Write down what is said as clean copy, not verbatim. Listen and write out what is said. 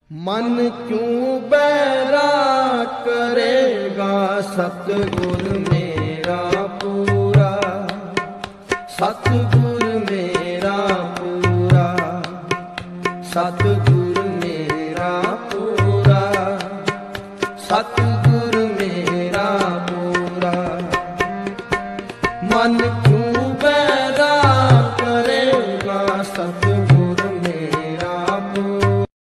मन क्यों बैरा करेगा सतगुर मेरा पूरा, सतगुर मेरा पूरा, सतगुर मेरा पूरा, सतगुर मेरा पूरा। मन क्यों